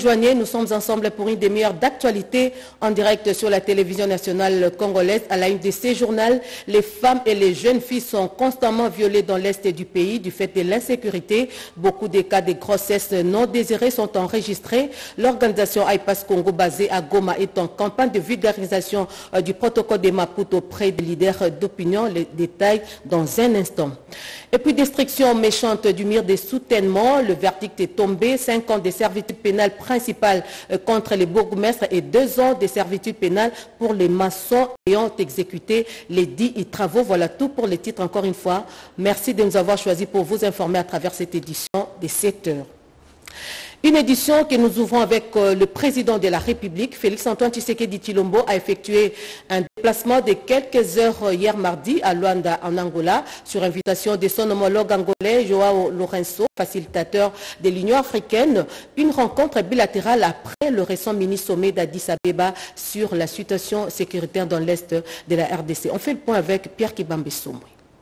joignez, nous sommes ensemble pour une demi-heure d'actualité en direct sur la télévision nationale congolaise. À la une de ces journaux, les femmes et les jeunes filles sont constamment violées dans l'est du pays du fait de l'insécurité. Beaucoup de cas de grossesse non désirées sont enregistrés. L'organisation AIPAS Congo basée à Goma est en campagne de vulgarisation du protocole de Maputo auprès des leaders d'opinion. Les détails dans un instant. Et puis destruction méchante du mur des soutènements. Le verdict est tombé. 5 ans de servitude pénale principale contre les bourgmestres et 2 ans de servitude pénale pour les maçons ayant exécuté les 10 travaux. Voilà tout pour les titres encore une fois. Merci de nous avoir choisis pour vous informer à travers cette édition de 7 heures. Une édition que nous ouvrons avec le président de la République, Félix-Antoine Tshisekedi Tshilombo, a effectué un déplacement de quelques heures hier mardi à Luanda, en Angola, sur invitation de son homologue angolais, Joao Lourenço, facilitateur de l'Union africaine. Une rencontre bilatérale après le récent mini-sommet d'Addis Abeba sur la situation sécuritaire dans l'Est de la RDC. On fait le point avec Pierre Kibambe Soumri.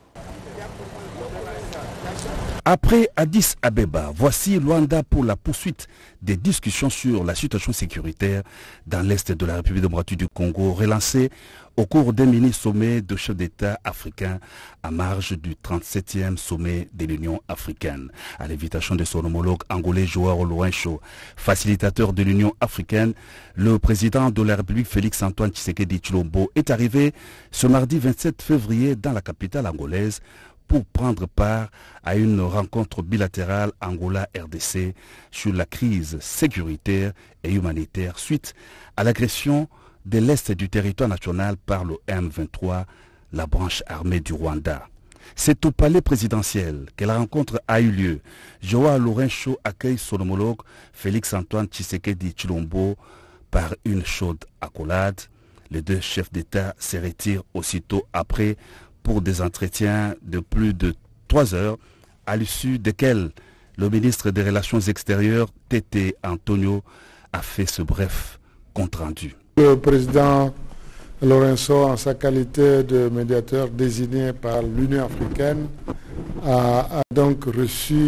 Après Addis Abeba, voici Luanda pour la poursuite des discussions sur la situation sécuritaire dans l'Est de la République démocratique du Congo, relancée au cours d'un mini-sommet de chefs d'État africains à marge du 37e sommet de l'Union africaine. À l'invitation de son homologue angolais Joao Lourenço, facilitateur de l'Union africaine, le président de la République Félix-Antoine Tshisekedi Tshilombo est arrivé ce mardi 27 février dans la capitale angolaise pour prendre part à une rencontre bilatérale Angola-RDC sur la crise sécuritaire et humanitaire suite à l'agression de l'Est du territoire national par le M23, la branche armée du Rwanda. C'est au palais présidentiel que la rencontre a eu lieu. Joao Lourenço accueille son homologue Félix-Antoine Tshisekedi Tshilombo par une chaude accolade. Les deux chefs d'État se retirent aussitôt après pour des entretiens de plus de 3 heures, à l'issue desquels le ministre des Relations extérieures, Tété Antonio, a fait ce bref compte-rendu. Le président Lourenço, en sa qualité de médiateur désigné par l'Union africaine, a donc reçu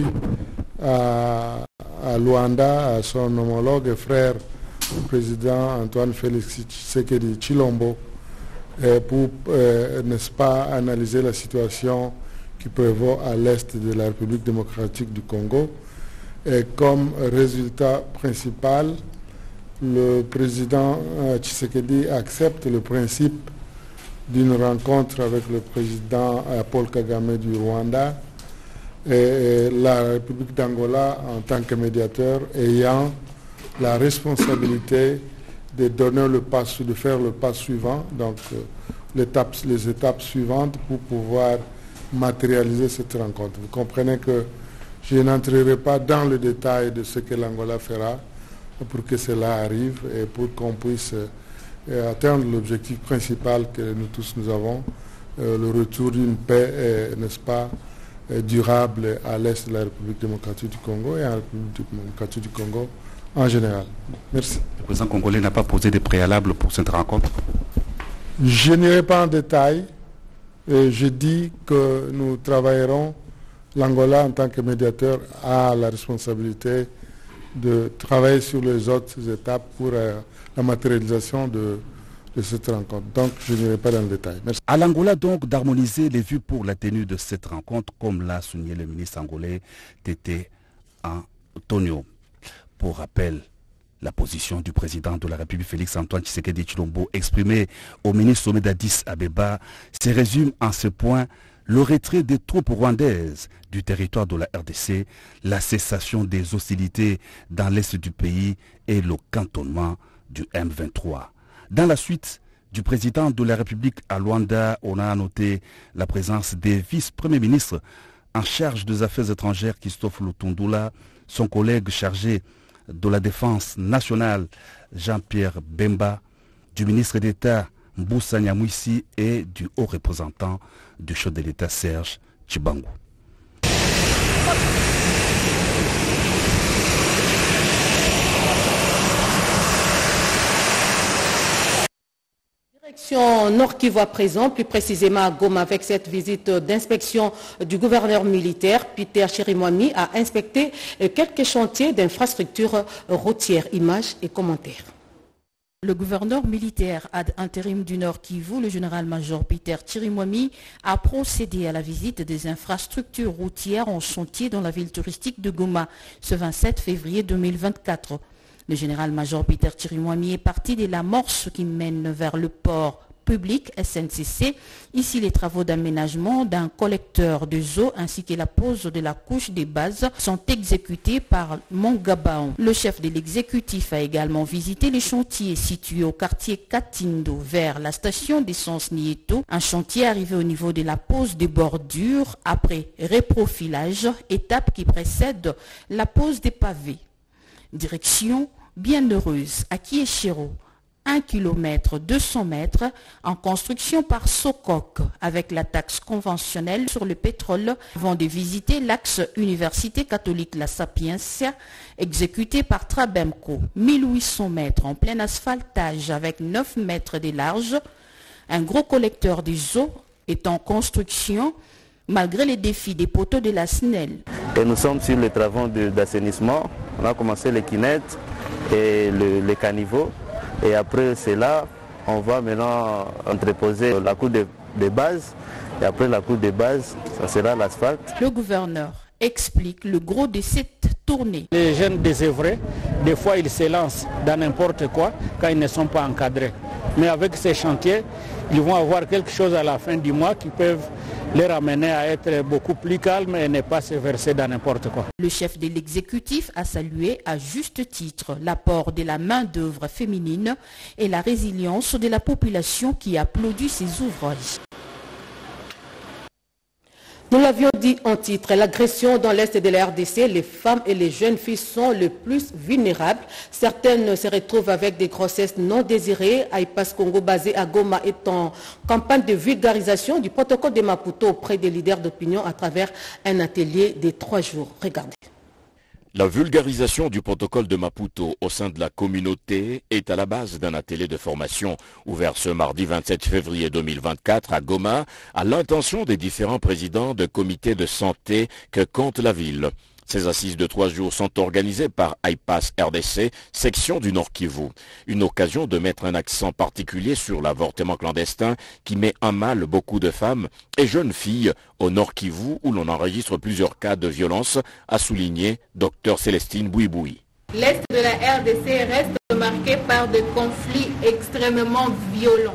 à Luanda son homologue et frère, le président Antoine Félix Tshisekedi Tshilombo, pour, n'est-ce pas, analyser la situation qui prévaut à l'est de la République démocratique du Congo. Et comme résultat principal, le président Tshisekedi accepte le principe d'une rencontre avec le président Paul Kagame du Rwanda et la République d'Angola en tant que médiateur ayant la responsabilité de donner le pas, de faire le pas suivant, donc les étapes suivantes pour pouvoir matérialiser cette rencontre. Vous comprenez que je n'entrerai pas dans le détail de ce que l'Angola fera pour que cela arrive et pour qu'on puisse atteindre l'objectif principal que nous tous nous avons, le retour d'une paix, n'est-ce pas, durable à l'est de la République démocratique du Congo et à la République démocratique du Congo en général. Merci. Le président congolais n'a pas posé de préalable pour cette rencontre? Je n'irai pas en détail. Je dis que nous travaillerons, l'Angola en tant que médiateur a la responsabilité de travailler sur les autres étapes pour la matérialisation de cette rencontre. Donc je n'irai pas dans le détail. Merci. À l'Angola donc d'harmoniser les vues pour la tenue de cette rencontre, comme l'a souligné le ministre angolais Tété Antonio. Pour rappel, la position du président de la République Félix-Antoine Tshisekedi Tshilombo exprimée au mini-sommet d'Addis Abeba se résume en ce point: le retrait des troupes rwandaises du territoire de la RDC, la cessation des hostilités dans l'est du pays et le cantonnement du M23. Dans la suite du président de la République à Luanda, on a noté la présence des vice-premiers ministres en charge des affaires étrangères Christophe Lutundula, son collègue chargé de la défense nationale Jean-Pierre Bemba, du ministre d'État Mboussa Nyamwisi et du haut représentant du chef de l'État Serge Tshibangou. Direction Nord Kivu à présent, plus précisément à Goma, avec cette visite d'inspection du gouverneur militaire, Peter Chirimwami, a inspecté quelques chantiers d'infrastructures routières. Images et commentaires. Le gouverneur militaire ad intérim du Nord Kivu, le général-major Peter Chirimwami, a procédé à la visite des infrastructures routières en chantier dans la ville touristique de Goma ce 27 février 2024. Le général-major Peter Chirimwami est parti de l'amorce qui mène vers le port public SNCC. Ici, les travaux d'aménagement d'un collecteur de eau ainsi que la pose de la couche des bases sont exécutés par Mongabaon. Le chef de l'exécutif a également visité les chantiers situés au quartier Katindo vers la station d'essence Nieto. Un chantier arrivé au niveau de la pose des bordures après reprofilage, étape qui précède la pose des pavés. Direction Bienheureuse à Kieshiro. 1 km 200 mètres en construction par Sokok avec la taxe conventionnelle sur le pétrole avant de visiter l'axe Université catholique La Sapienza exécuté par Trabemco. 1800 mètres en plein asphaltage avec 9 mètres de large. Un gros collecteur des eaux est en construction malgré les défis des poteaux de la SNEL. Et nous sommes sur les travaux d'assainissement. On a commencé les kinettes et les caniveaux. Et après cela, on va maintenant entreposer la couche de base. Et après la couche de base, ça sera l'asphalte. Le gouverneur explique le gros de cette tournée. Les jeunes désœuvrés, des fois ils se lancent dans n'importe quoi quand ils ne sont pas encadrés. Mais avec ces chantiers, ils vont avoir quelque chose à la fin du mois qui peuvent les ramener à être beaucoup plus calmes et ne pas se verser dans n'importe quoi. Le chef de l'exécutif a salué à juste titre l'apport de la main-d'œuvre féminine et la résilience de la population qui applaudit ces ouvrages. Nous l'avions dit en titre, l'agression dans l'Est de la RDC, les femmes et les jeunes filles sont les plus vulnérables. Certaines se retrouvent avec des grossesses non désirées. AIPAS Congo, basé à Goma, est en campagne de vulgarisation du protocole de Maputo auprès des leaders d'opinion à travers un atelier de 3 jours. Regardez. La vulgarisation du protocole de Maputo au sein de la communauté est à la base d'un atelier de formation ouvert ce mardi 27 février 2024 à Goma à l'intention des différents présidents de comités de santé que compte la ville. Ces assises de 3 jours sont organisées par AIPAS RDC, section du Nord Kivu. Une occasion de mettre un accent particulier sur l'avortement clandestin qui met en mal beaucoup de femmes et jeunes filles au Nord Kivu où l'on enregistre plusieurs cas de violence, a souligné Dr Célestine Bouiboui. L'Est de la RDC reste marqué par des conflits extrêmement violents.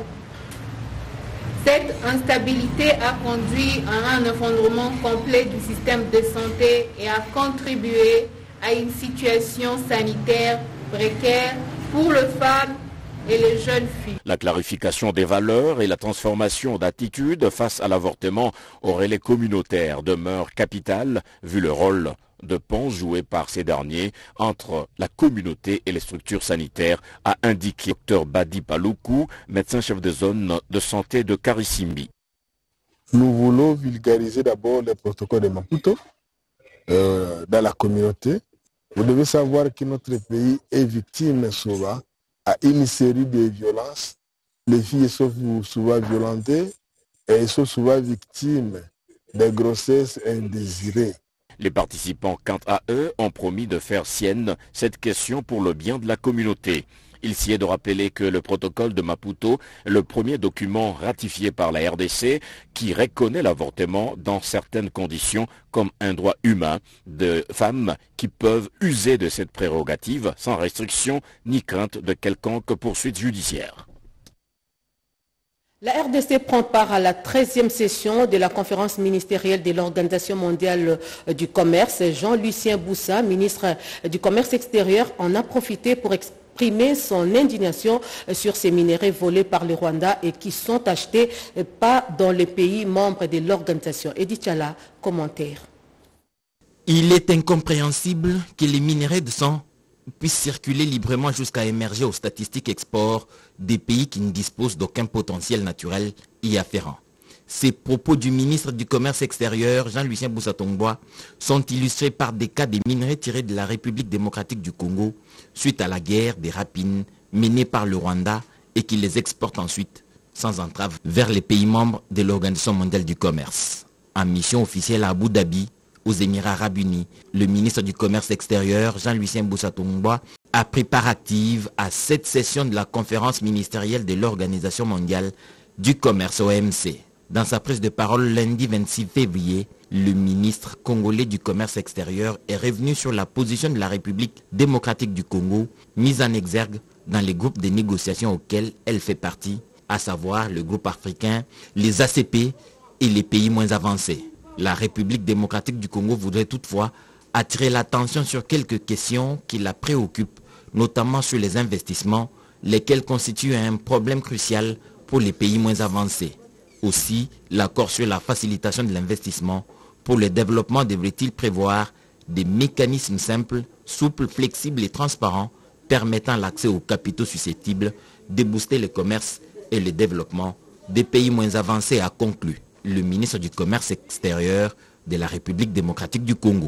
Cette instabilité a conduit à un effondrement complet du système de santé et a contribué à une situation sanitaire précaire pour les femmes et les jeunes filles. La clarification des valeurs et la transformation d'attitude face à l'avortement au relais communautaire demeure capitale vu le rôle de pont joué par ces derniers entre la communauté et les structures sanitaires, a indiqué Dr Badi Paloukou, médecin-chef de zone de santé de Karisimbi. Nous voulons vulgariser d'abord les protocoles de Maputo dans la communauté. Vous devez savoir que notre pays est victime souvent à une série de violences. Les filles sont souvent violentées et elles sont souvent victimes de grossesses indésirées. Les participants, quant à eux, ont promis de faire sienne cette question pour le bien de la communauté. Il s'y est de rappeler que le protocole de Maputo est le premier document ratifié par la RDC qui reconnaît l'avortement dans certaines conditions comme un droit humain de femmes qui peuvent user de cette prérogative sans restriction ni crainte de quelconque poursuite judiciaire. La RDC prend part à la 13e session de la conférence ministérielle de l'Organisation mondiale du commerce. Jean-Lucien Boussa, ministre du Commerce extérieur, en a profité pour exprimer son indignation sur ces minerais volés par le Rwanda et qui sont achetés pas dans les pays membres de l'organisation. Edith Chala, commentaire. Il est incompréhensible que les minerais de sang puissent circuler librement jusqu'à émerger aux statistiques export des pays qui ne disposent d'aucun potentiel naturel y afférent. Ces propos du ministre du Commerce extérieur, Jean-Lucien Boussa-Tongboa, sont illustrés par des cas de minerais tirés de la République démocratique du Congo, suite à la guerre des rapines menée par le Rwanda et qui les exporte ensuite sans entrave vers les pays membres de l'Organisation mondiale du commerce. En mission officielle à Abu Dhabi, aux Émirats arabes unis, le ministre du Commerce extérieur, Jean-Lucien Boussa-Tongba, a pris part active à cette session de la conférence ministérielle de l'Organisation mondiale du commerce OMC. Dans sa prise de parole lundi 26 février, le ministre congolais du commerce extérieur est revenu sur la position de la République démocratique du Congo, mise en exergue dans les groupes de négociation auxquels elle fait partie, à savoir le groupe africain, les ACP et les pays moins avancés. La République démocratique du Congo voudrait toutefois attirer l'attention sur quelques questions qui la préoccupent, notamment sur les investissements, lesquels constituent un problème crucial pour les pays moins avancés. Aussi, l'accord sur la facilitation de l'investissement pour le développement devrait-il prévoir des mécanismes simples, souples, flexibles et transparents permettant l'accès aux capitaux susceptibles de booster le commerce et le développement des pays moins avancés, a conclu le ministre du Commerce extérieur de la République démocratique du Congo.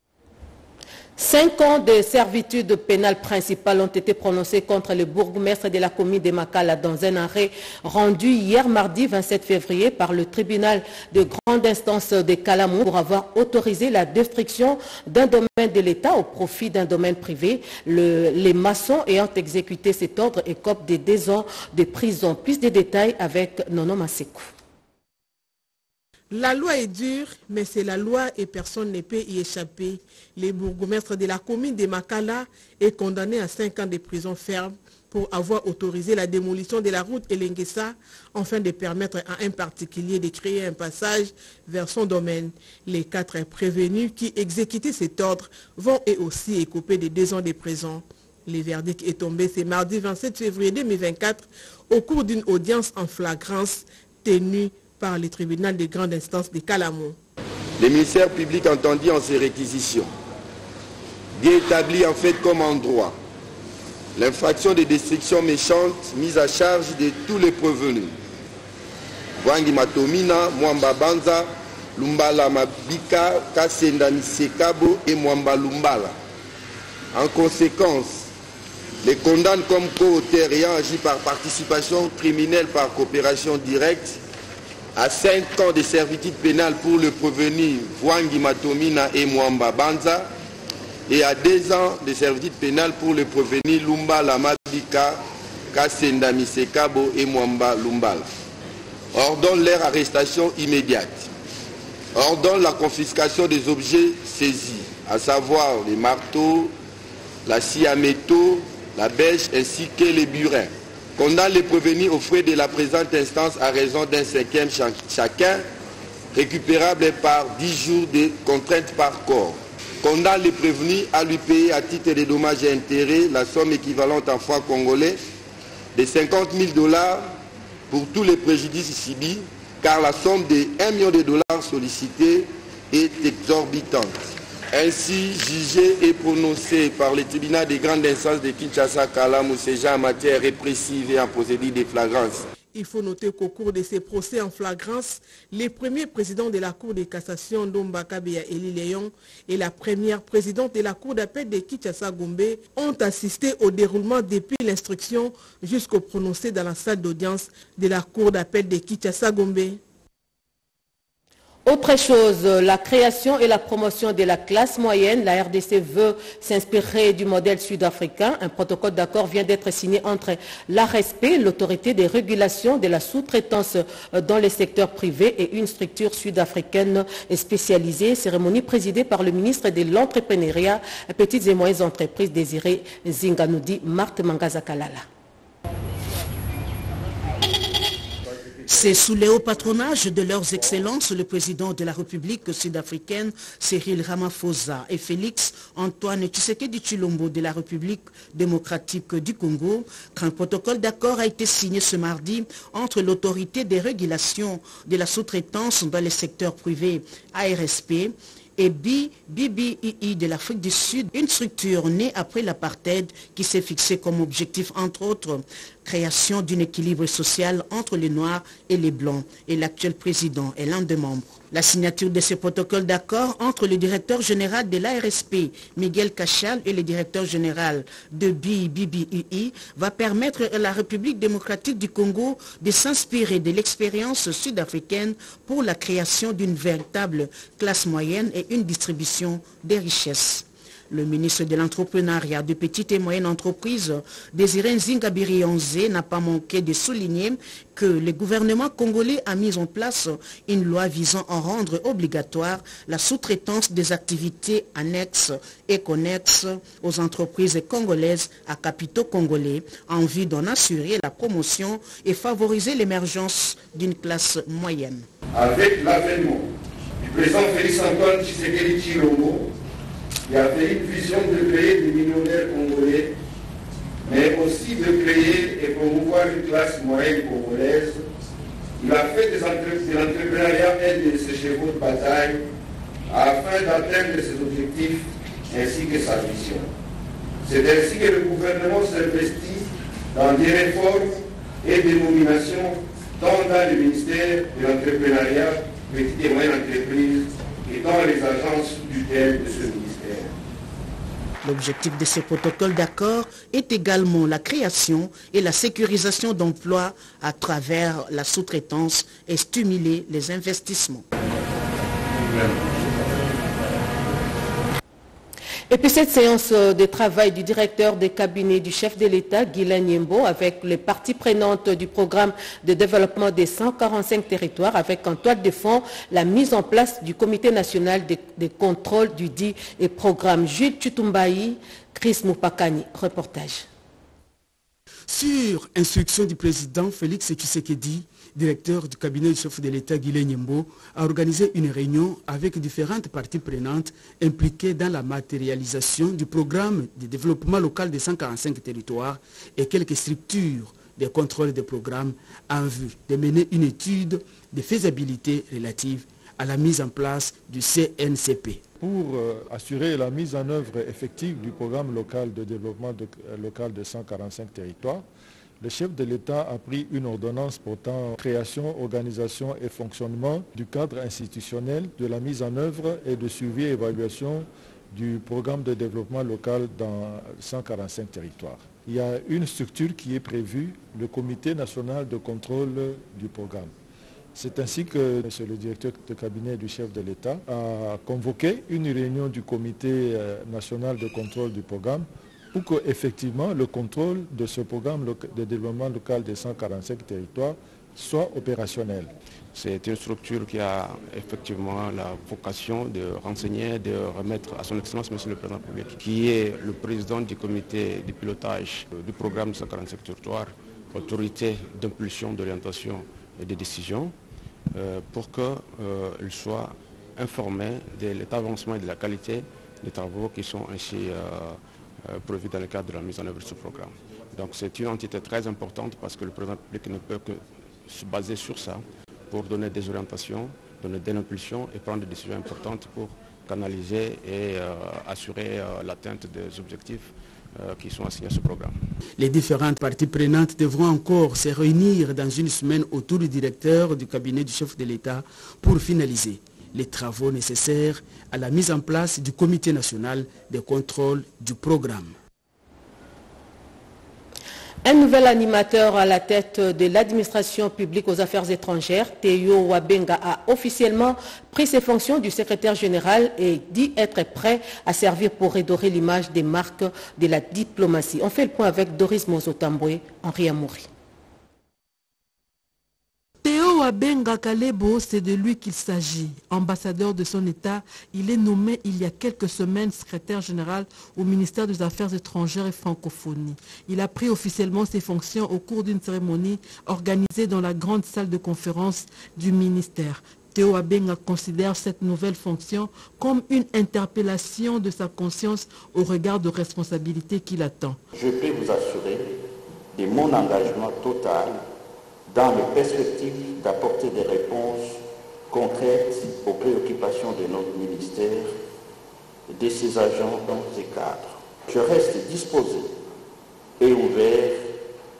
5 ans de servitude pénale principale ont été prononcés contre le bourgmestre de la commune de Makala dans un arrêt rendu hier mardi 27 février par le tribunal de grande instance de Kalamou pour avoir autorisé la destruction d'un domaine de l'État au profit d'un domaine privé. Les maçons ayant exécuté cet ordre écopent de 2 ans de prison. Plus de détails avec Nono Masekou. La loi est dure, mais c'est la loi et personne ne peut y échapper. Le bourgmestre de la commune de Makala est condamné à 5 ans de prison ferme pour avoir autorisé la démolition de la route Elenguessa afin de permettre à un particulier de créer un passage vers son domaine. Les 4 prévenus qui exécutaient cet ordre vont eux aussi écoper de 2 ans de prison. Le verdict est tombé ce mardi 27 février 2024 au cours d'une audience en flagrance tenue par le tribunal de grande instance de Kalamou. Le ministère public entendit en ces réquisitions d'établir en fait comme en droit l'infraction de destruction méchante mise à charge de tous les prévenus. Wangi Matomina, Mwamba Banza, Lumbala Mabika, Kasenda Nisekabo et Mwamba Lumbala. En conséquence, les condamne comme co-auteurs ayant agi par participation criminelle par coopération directe à 5 ans de servitude pénale pour le prévenu Wangi Matomina et Mwamba Banza et à 2 ans de servitude pénale pour le prévenu Lumbala Mabika, Kasenda Misekabo et Mwamba Lumbala. Ordonne leur arrestation immédiate. Ordonne la confiscation des objets saisis, à savoir les marteaux, la scie à métaux, la bêche ainsi que les burins. Condamne les prévenus aux frais de la présente instance à raison d'un 5e chacun, récupérable par 10 jours de contrainte par corps. Condamne les prévenus à lui payer à titre de dommages et intérêts la somme équivalente en francs congolais de 50 000 $ pour tous les préjudices subis, car la somme de 1 million de dollars sollicités est exorbitante. Ainsi jugé et prononcé par le tribunal des grandes instances de Kinshasa Kalamou en matière répressive et en procédure de flagrance. Il faut noter qu'au cours de ces procès en flagrance, les premiers présidents de la Cour de cassation Ndomba Kabeya Eli Léon et la première présidente de la Cour d'appel de Kinshasa Gombe ont assisté au déroulement depuis l'instruction jusqu'au prononcé dans la salle d'audience de la Cour d'appel de Kinshasa Gombe. Autre chose, la création et la promotion de la classe moyenne. La RDC veut s'inspirer du modèle sud-africain. Un protocole d'accord vient d'être signé entre l'ARESP, l'autorité de régulation de la sous-traitance dans les secteurs privés, et une structure sud-africaine spécialisée. Cérémonie présidée par le ministre de l'Entrepreneuriat, Petites et Moyennes Entreprises, Désiré Zinganoudi, Marthe Mangazakalala. C'est sous le haut patronage de leurs excellences, le président de la République sud-africaine, Cyril Ramaphosa, et Félix Antoine Tshisekedi Tshilombo de la République démocratique du Congo, qu'un protocole d'accord a été signé ce mardi entre l'autorité de régulation de la sous-traitance dans les secteurs privés, ARSP, et BBII de l'Afrique du Sud, une structure née après l'apartheid qui s'est fixée comme objectif, entre autres, création d'un équilibre social entre les Noirs et les Blancs, et l'actuel président est l'un des membres. La signature de ce protocole d'accord entre le directeur général de l'ARSP, Miguel Cachal, et le directeur général de BIBBUI va permettre à la République démocratique du Congo de s'inspirer de l'expérience sud-africaine pour la création d'une véritable classe moyenne et une distribution des richesses. Le ministre de l'entrepreneuriat, de petites et moyennes entreprises, Désiré Nzingabiri-Onze, n'a pas manqué de souligner que le gouvernement congolais a mis en place une loi visant à rendre obligatoire la sous-traitance des activités annexes et connexes aux entreprises congolaises à capitaux congolais en vue d'en assurer la promotion et favoriser l'émergence d'une classe moyenne. Avec l'avènement du président Félix-Antoine Tshisekedi Tshilombo, il a fait une vision de créer des millionnaires congolais, mais aussi de créer et promouvoir une classe moyenne congolaise. Il a fait de l'entrepreneuriat un de ses chevaux de bataille afin d'atteindre ses objectifs ainsi que sa vision. C'est ainsi que le gouvernement s'investit dans des réformes et des nominations tant dans le ministère de l'entrepreneuriat, petites et moyennes entreprises et dans les agences tutelles de ce ministère. L'objectif de ce protocole d'accord est également la création et la sécurisation d'emplois à travers la sous-traitance et stimuler les investissements. Et puis cette séance de travail du directeur des cabinets du chef de l'État, Guilain Nyembo, avec les parties prenantes du programme de développement des 145 territoires, avec en toile de fond la mise en place du comité national de contrôle du dit et programme. Jules Chutumbaï, Chris Moupakani, reportage. Sur instruction du président Félix Tshisekedi, directeur du cabinet du chef de l'État Guilain Nyembo, a organisé une réunion avec différentes parties prenantes impliquées dans la matérialisation du programme de développement local des 145 territoires et quelques structures de contrôle des programmes en vue de mener une étude de faisabilité relative à la mise en place du CNCP. Pour assurer la mise en œuvre effective du programme local de développement local de 145 territoires, le chef de l'État a pris une ordonnance portant création, organisation et fonctionnement du cadre institutionnel de la mise en œuvre et de suivi et évaluation du programme de développement local dans 145 territoires. Il y a une structure qui est prévue, le comité national de contrôle du programme. C'est ainsi que le directeur de cabinet du chef de l'État a convoqué une réunion du comité national de contrôle du programme pour qu'effectivement le contrôle de ce programme de développement local des 145 territoires soit opérationnel. C'est une structure qui a effectivement la vocation de renseigner, de remettre à son Excellence Monsieur le Président de la République, qui est le président du comité de pilotage du programme de 145 territoires, autorité d'impulsion, d'orientation et de décision, pour qu'il soit informé de l'état d'avancement et de la qualité des travaux qui sont ainsi prévus dans le cadre de la mise en œuvre de ce programme. Donc c'est une entité très importante parce que le président de la République ne peut que se baser sur ça pour donner des orientations, donner de l'impulsion et prendre des décisions importantes pour canaliser et assurer l'atteinte des objectifs qui sont assignés à ce programme. Les différentes parties prenantes devront encore se réunir dans une semaine autour du directeur du cabinet du chef de l'État pour finaliser les travaux nécessaires à la mise en place du comité national de contrôle du programme. Un nouvel animateur à la tête de l'administration publique aux affaires étrangères, Théo Wabenga, a officiellement pris ses fonctions du secrétaire général et dit être prêt à servir pour redorer l'image des marques de la diplomatie. On fait le point avec Doris Mozotamboué, Henri Amouri. Théo Wabenga Kalebo, c'est de lui qu'il s'agit. Ambassadeur de son État, il est nommé il y a quelques semaines secrétaire général au ministère des Affaires étrangères et francophonie. Il a pris officiellement ses fonctions au cours d'une cérémonie organisée dans la grande salle de conférence du ministère. Théo Wabenga considère cette nouvelle fonction comme une interpellation de sa conscience au regard de responsabilités qu'il attend. Je peux vous assurer de mon engagement total dans les perspectives d'apporter des réponses concrètes aux préoccupations de notre ministère, de ses agents dans ces cadres. Je reste disposé et ouvert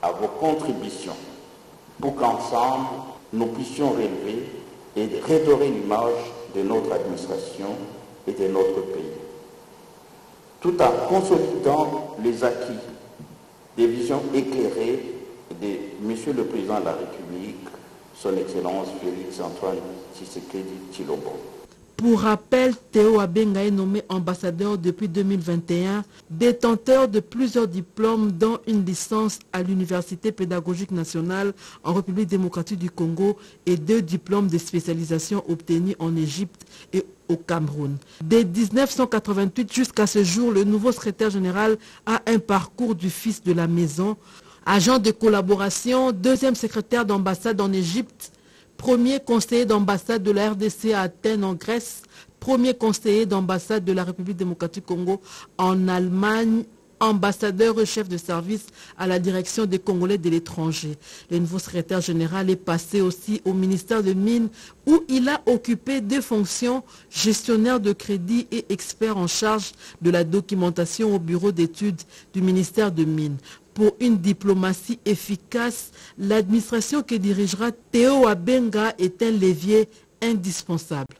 à vos contributions pour qu'ensemble, nous puissions relever et redorer l'image de notre administration et de notre pays, tout en consolidant les acquis des visions éclairées de Monsieur le Président de la République, Son Excellence Félix Antoine Tshisekedi Tshilombo. Pour rappel, Théo Abenga est nommé ambassadeur depuis 2021, détenteur de plusieurs diplômes dont une licence à l'Université pédagogique nationale en République démocratique du Congo et 2 diplômes de spécialisation obtenus en Égypte et au Cameroun. Dès 1988 jusqu'à ce jour, le nouveau secrétaire général a un parcours du fils de la maison, agent de collaboration, 2e secrétaire d'ambassade en Égypte, premier conseiller d'ambassade de la RDC à Athènes en Grèce, premier conseiller d'ambassade de la République démocratique du Congo en Allemagne, ambassadeur et chef de service à la direction des Congolais de l'étranger. Le nouveau secrétaire général est passé aussi au ministère des Mines où il a occupé 2 fonctions, gestionnaire de crédit et expert en charge de la documentation au bureau d'études du ministère des Mines. Pour une diplomatie efficace, l'administration que dirigera Théo Abenga est un levier indispensable.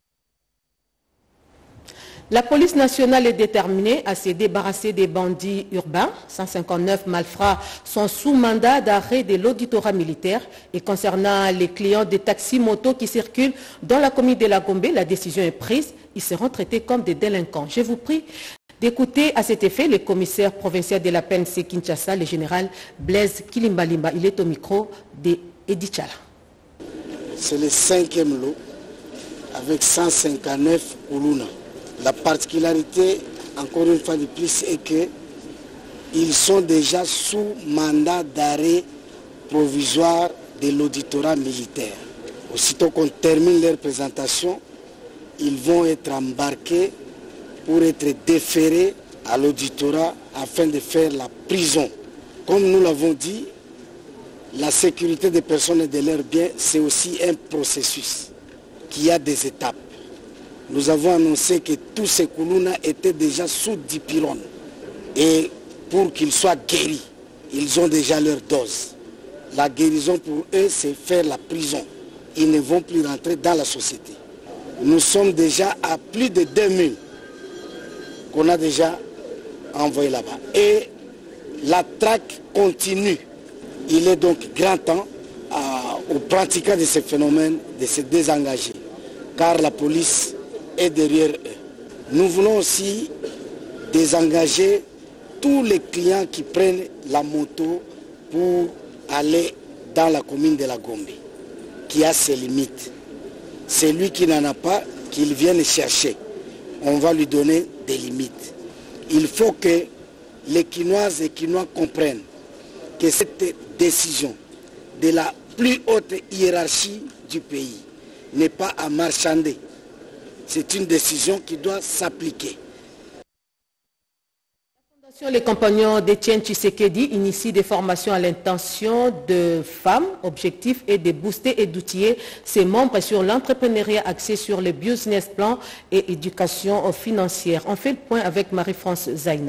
La police nationale est déterminée à se débarrasser des bandits urbains. 159 malfrats sont sous mandat d'arrêt de l'auditorat militaire. Et concernant les clients des taxis motos qui circulent dans la commune de la Gombe, la décision est prise. Ils seront traités comme des délinquants. Je vous prie d'écouter à cet effet le commissaire provincial de la PNC Kinshasa, le général Blaise Kilimbalimba. Il est au micro d'Edi Tchala. C'est le 5e lot avec 159 Oulouna. La particularité, encore une fois de plus, est qu'ils sont déjà sous mandat d'arrêt provisoire de l'auditorat militaire. Aussitôt qu'on termine leur présentation, ils vont être embarqués pour être déférés à l'auditorat afin de faire la prison. Comme nous l'avons dit, la sécurité des personnes et de leurs biens, c'est aussi un processus qui a des étapes. Nous avons annoncé que tous ces Koulouna étaient déjà sous dipyrone. Et pour qu'ils soient guéris, ils ont déjà leur dose. La guérison pour eux, c'est faire la prison. Ils ne vont plus rentrer dans la société. Nous sommes déjà à plus de 2000 qu'on a déjà envoyés là-bas. Et la traque continue. Il est donc grand temps aux pratiquants de ces phénomènes de se désengager. Car la police est derrière eux. Nous voulons aussi désengager tous les clients qui prennent la moto pour aller dans la commune de la Gombe, qui a ses limites. Celui qui n'en a pas, qu'il vienne chercher. On va lui donner des limites. Il faut que les Quinoises et Quinois comprennent que cette décision de la plus haute hiérarchie du pays n'est pas à marchander. C'est une décision qui doit s'appliquer. Les compagnons d'Etienne Tshisekedi initient des formations à l'intention de femmes. Objectif est de booster et d'outiller ses membres sur l'entrepreneuriat axé sur le business plan et éducation financière. On fait le point avec Marie-France Zaina.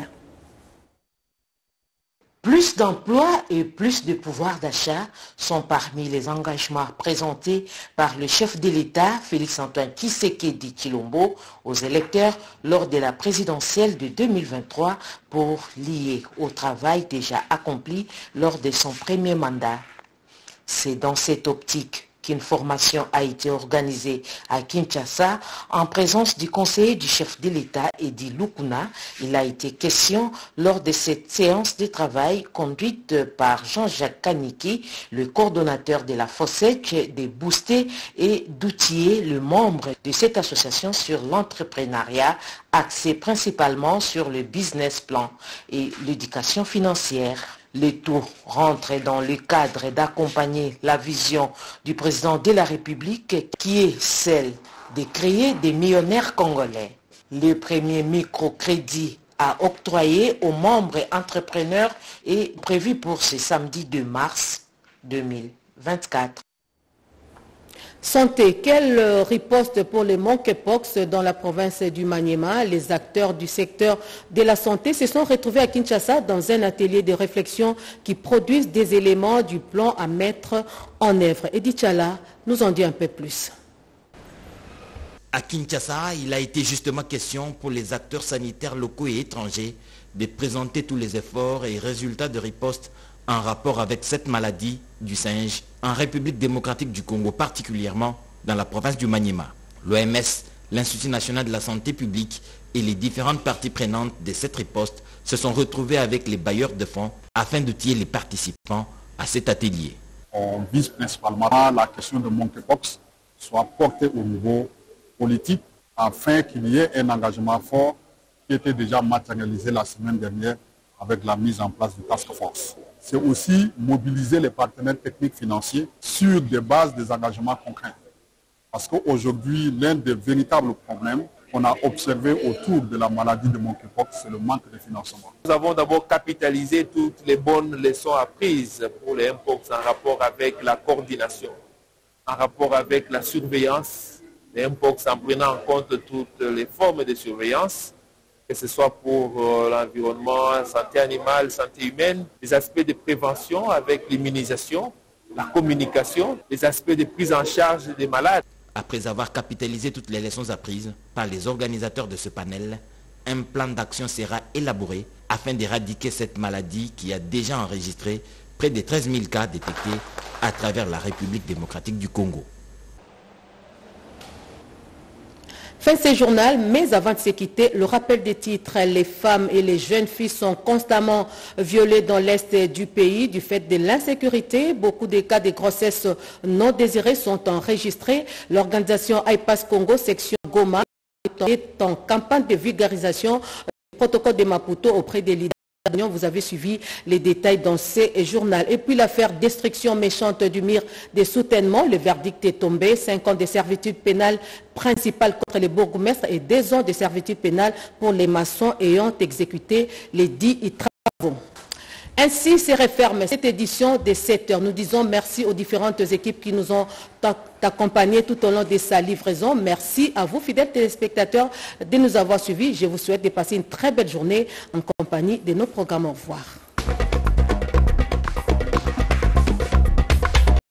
Plus d'emplois et plus de pouvoir d'achat sont parmi les engagements présentés par le chef de l'État, Félix-Antoine Tshisekedi Tshilombo, aux électeurs lors de la présidentielle de 2023 pour lier au travail déjà accompli lors de son premier mandat. C'est dans cette optique qu'une formation a été organisée à Kinshasa en présence du conseiller du chef de l'État, Edi Lukuna. Il a été question lors de cette séance de travail conduite par Jean-Jacques Kaniki, le coordonnateur de la FOSEC, de booster et d'outiller le membre de cette association sur l'entrepreneuriat axé principalement sur le business plan et l'éducation financière. Le tout rentre dans le cadre d'accompagner la vision du président de la République qui est celle de créer des millionnaires congolais. Le premier microcrédit à octroyer aux membres entrepreneurs est prévu pour ce samedi 2 mars 2024. Santé, quelle riposte pour les monkeypox dans la province du Maniema? Les acteurs du secteur de la santé se sont retrouvés à Kinshasa dans un atelier de réflexion qui produisent des éléments du plan à mettre en œuvre. Edith Chala nous en dit un peu plus. À Kinshasa, il a été justement question pour les acteurs sanitaires locaux et étrangers de présenter tous les efforts et résultats de riposte en rapport avec cette maladie du singe en République démocratique du Congo, particulièrement dans la province du Maniema. L'OMS, l'Institut national de la santé publique et les différentes parties prenantes de cette riposte se sont retrouvés avec les bailleurs de fonds afin d'outiller les participants à cet atelier. On vise principalement à la question de monkeypox soit portée au niveau politique afin qu'il y ait un engagement fort qui était déjà matérialisé la semaine dernière avec la mise en place du task force. C'est aussi mobiliser les partenaires techniques financiers sur des bases des engagements concrets. Parce qu'aujourd'hui, l'un des véritables problèmes qu'on a observé autour de la maladie de monkeypox, c'est le manque de financement. Nous avons d'abord capitalisé toutes les bonnes leçons apprises pour les mpox en rapport avec la coordination, en rapport avec la surveillance des mpox en prenant en compte toutes les formes de surveillance, que ce soit pour l'environnement, santé animale, santé humaine, les aspects de prévention avec l'immunisation, la communication, les aspects de prise en charge des malades. Après avoir capitalisé toutes les leçons apprises par les organisateurs de ce panel, un plan d'action sera élaboré afin d'éradiquer cette maladie qui a déjà enregistré près de 13 000 cas détectés à travers la République démocratique du Congo. Fin de ce journal, mais avant de se quitter, le rappel des titres. Les femmes et les jeunes filles sont constamment violées dans l'est du pays du fait de l'insécurité. Beaucoup de cas de grossesse non désirées sont enregistrés. L'organisation IPAS Congo, section Goma, est en campagne de vulgarisation du protocole de Maputo auprès des leaders. Vous avez suivi les détails dans ce journal. Et puis l'affaire destruction méchante du mur des soutènements. Le verdict est tombé. 5 ans de servitude pénale principale contre les bourgmestres et 2 ans de servitude pénale pour les maçons ayant exécuté les 10 travaux. Ainsi se referme cette édition de 7 heures. Nous disons merci aux différentes équipes qui nous ont accompagnés tout au long de sa livraison. Merci à vous, fidèles téléspectateurs, de nous avoir suivis. Je vous souhaite de passer une très belle journée en compagnie de nos programmes. Au revoir.